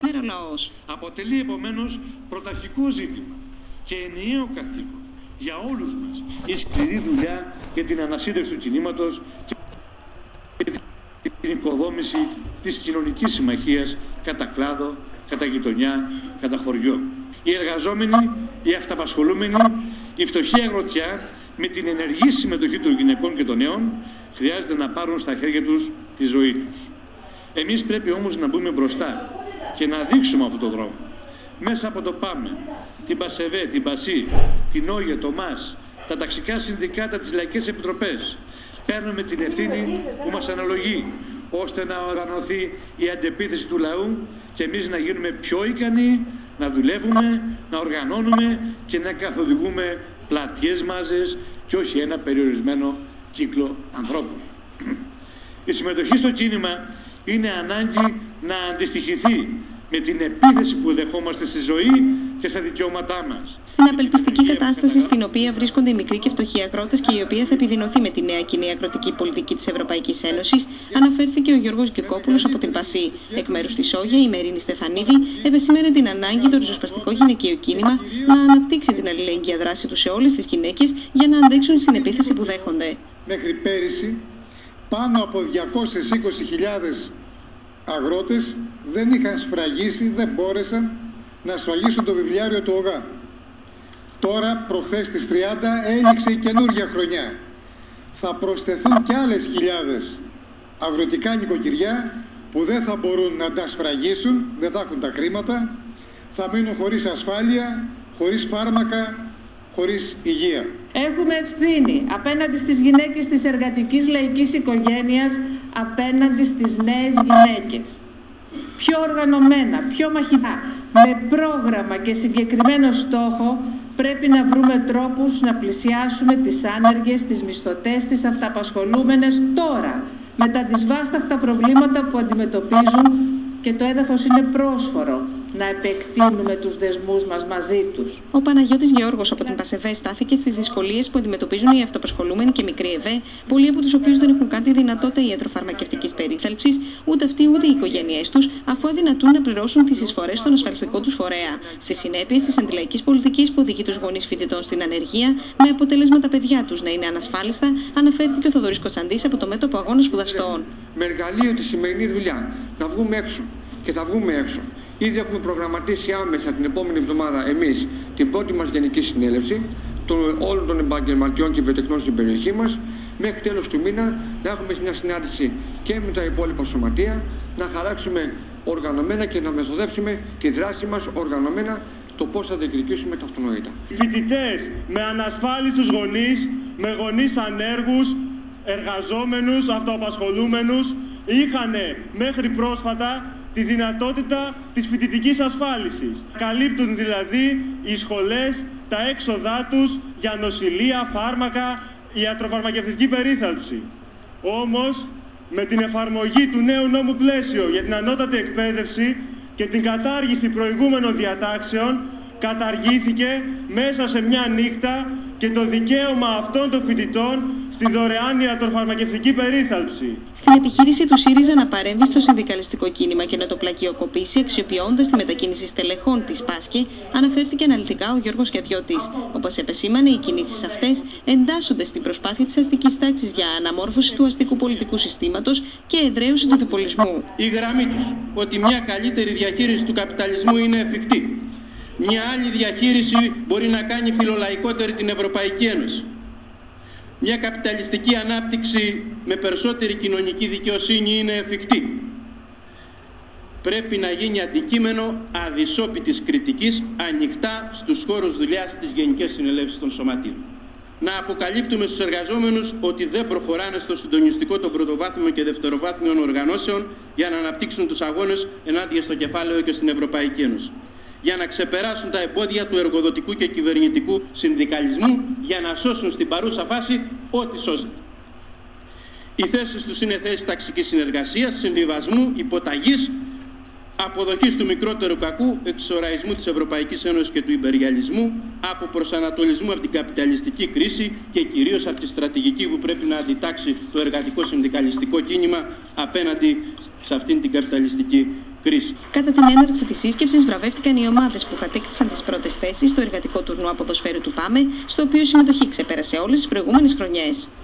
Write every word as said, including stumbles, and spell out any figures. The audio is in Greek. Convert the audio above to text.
Λαός. Αποτελεί επομένως πρωταρχικό ζήτημα και ενιαίο καθήκον για όλους μας η σκληρή δουλειά για την ανασύνταξη του κινήματος και την οικοδόμηση της κοινωνικής συμμαχίας κατά κλάδο, κατά γειτονιά, κατά χωριό. Οι εργαζόμενοι, οι αυταπασχολούμενοι, η φτωχή αγροτιά με την ενεργή συμμετοχή των γυναικών και των νέων χρειάζεται να πάρουν στα χέρια τους τη ζωή τους. Εμείς πρέπει όμως να μπούμε μπροστά και να δείξουμε αυτόν τον δρόμο. Μέσα από το ΠΑΜΕ, την ΠΑΣΕΒΕ, την ΠΑΣΥ, την ΟΙΕ, το ΜΑΣ, τα ταξικά συνδικάτα, τις λαϊκές επιτροπές, παίρνουμε την ευθύνη που μας αναλογεί, ώστε να οργανωθεί η αντεπίθεση του λαού και εμείς να γίνουμε πιο ικανοί, να δουλεύουμε, να οργανώνουμε και να καθοδηγούμε πλατιές μάζες και όχι ένα περιορισμένο κύκλο ανθρώπων. Η συμμετοχή στο κίνημα είναι ανάγκη να αντιστοιχηθεί με την επίθεση που δεχόμαστε στη ζωή και στα δικαιώματά μας. Στην απελπιστική κατάσταση στην οποία βρίσκονται οι μικροί και φτωχοί αγρότες και η οποία θα επιδεινωθεί με τη νέα κοινή αγροτική πολιτική της Ευρωπαϊκής Ένωσης, αναφέρθηκε ο Γιώργος Γκικόπουλος από την ΠΑΣΥ. Εκ μέρους της ΟΓΕ, η Μερίνη Στεφανίδη επεσήμενε την ανάγκη το ριζοσπαστικό γυναικείο κίνημα να αναπτύξει την αλληλεγγύα δράση του σε όλες τις γυναίκες για να αντέξουν στην επίθεση που δέχονται. Μέχρι πέρυσι, πάνω από διακόσιες είκοσι χιλιάδες αγρότες δεν είχαν σφραγίσει, δεν μπόρεσαν να σφραγίσουν το βιβλιάριο του ΟΓΑ. Τώρα, προχθές στις τριάντα, έληξε η καινούργια χρονιά. Θα προσθεθούν και άλλες χιλιάδες αγροτικά νοικοκυριά που δεν θα μπορούν να τα σφραγίσουν, δεν θα έχουν τα χρήματα, θα μείνουν χωρίς ασφάλεια, χωρίς φάρμακα, χωρίς υγεία. Έχουμε ευθύνη απέναντι στις γυναίκες της εργατικής λαϊκής οικογένειας, απέναντι στις νέες γυναίκες. Πιο οργανωμένα, πιο μαχητά, με πρόγραμμα και συγκεκριμένο στόχο, πρέπει να βρούμε τρόπους να πλησιάσουμε τις άνεργες, τις μισθωτές, τις αυταπασχολούμενες τώρα, με τα δυσβάσταχτα προβλήματα που αντιμετωπίζουν και το έδαφος είναι πρόσφορο να επεκτείνουμε τους δεσμούς μας μαζί τους. Ο Παναγιώτης Γεώργος από την ΠΑΣΕΒΕ στάθηκε στις δυσκολίες που αντιμετωπίζουν οι αυτοαπασχολούμενοι και μικροί ΕΒΕ, πολλοί από τους οποίους δεν έχουν καν τη δυνατότητα ιατροφαρμακευτικής περίθαλψης, ούτε αυτοί ούτε οι οικογένειές τους, αφού αδυνατούν να πληρώσουν τις εισφορές στον ασφαλιστικό τους φορέα. Στις συνέπειες της αντιλαϊκής πολιτικής που οδηγεί τους γονείς φοιτητών στην ανεργία, με αποτέλεσμα τα παιδιά τους να είναι ανασφάλιστα, αναφέρθηκε ο Θοδωρής Κοτσαντής από το μέτωπο Αγώνα Σπουδαστών. Με εργαλείο τη σημερινή δουλειά να βγούμε έξω και θα βγούμε έξω. Ήδη έχουμε προγραμματίσει άμεσα την επόμενη εβδομάδα εμείς την πρώτη μας γενική συνέλευση των, όλων των επαγγελματιών και βιοτεχνών στην περιοχή μας. Μέχρι τέλος του μήνα να έχουμε μια συνάντηση και με τα υπόλοιπα σωματεία, να χαράξουμε οργανωμένα και να μεθοδεύσουμε τη δράση μας οργανωμένα το πώς θα διεκδικήσουμε τα αυτονόητα. Φοιτητές με ανασφάλιστους γονείς, με γονείς ανέργους, εργαζόμενους, αυτοαπασχολούμενους, είχαν μέχρι πρόσφατα τη δυνατότητα της φοιτητικής ασφάλισης. Καλύπτουν δηλαδή οι σχολές τα έξοδά τους για νοσηλεία, φάρμακα, ιατροφαρμακευτική περίθαλψη. Όμως, με την εφαρμογή του νέου νόμου πλαίσιο για την ανώτατη εκπαίδευση και την κατάργηση προηγούμενων διατάξεων, καταργήθηκε μέσα σε μια νύχτα και το δικαίωμα αυτών των φοιτητών στη δωρεάν ιατροφαρμακευτική περίθαλψη. Στην επιχείρηση του ΣΥΡΙΖΑ να παρέμβει στο συνδικαλιστικό κίνημα και να το πλακιοκοπήσει, αξιοποιώντας τη μετακίνηση στελεχών της ΠΑΣΚΕ, αναφέρθηκε αναλυτικά ο Γιώργος Κιαδιώτης. Όπως επεσήμανε, οι κινήσεις αυτές εντάσσονται στην προσπάθεια της αστικής τάξης για αναμόρφωση του αστικού πολιτικού συστήματος και εδραίωση του διπολισμού. Η γραμμή τους ότι μια καλύτερη διαχείριση του καπιταλισμού είναι εφικτή. Μια άλλη διαχείριση μπορεί να κάνει φιλολαϊκότερη την Ευρωπαϊκή Ένωση. Μια καπιταλιστική ανάπτυξη με περισσότερη κοινωνική δικαιοσύνη είναι εφικτή. Πρέπει να γίνει αντικείμενο αδυσόπιτης κριτικής ανοιχτά στους χώρους δουλειάς της Γενικές Συνελεύσεις των Σωματείων. Να αποκαλύπτουμε στους εργαζόμενους ότι δεν προχωράνε στο συντονιστικό των πρωτοβάθμιων και δευτεροβάθμιων οργανώσεων για να αναπτύξουν τους αγώνες ενάντια στο κεφάλαιο και στην Ευρωπαϊκή Ένωση, για να ξεπεράσουν τα εμπόδια του εργοδοτικού και κυβερνητικού συνδικαλισμού, για να σώσουν στην παρούσα φάση ό,τι σώζεται. Οι θέσεις τους είναι θέσεις ταξικής συνεργασίας, συμβιβασμού, υποταγής, αποδοχής του μικρότερου κακού, εξοραϊσμού της Ευρωπαϊκής Ένωσης και του υπεριαλισμού, από προσανατολισμού από την καπιταλιστική κρίση και κυρίως από τη στρατηγική που πρέπει να αντιτάξει το εργατικό συνδικαλιστικό κίνημα απέναντι σε αυτήν την καπιταλιστική κρίση. Κατά την έναρξη της σύσκεψης βραβεύτηκαν οι ομάδες που κατέκτησαν τις πρώτες θέσεις στο εργατικό τουρνουά ποδοσφαίρου του ΠΑΜΕ, στο οποίο η συμμετοχή ξεπέρασε όλες τις προηγούμενες χρονιές.